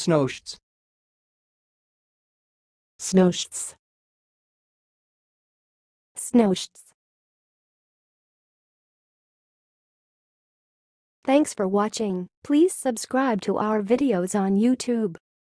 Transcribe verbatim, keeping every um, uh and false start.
snowsheds, snowsheds, snowsheds. Thanks for watching. Please subscribe to our videos on YouTube.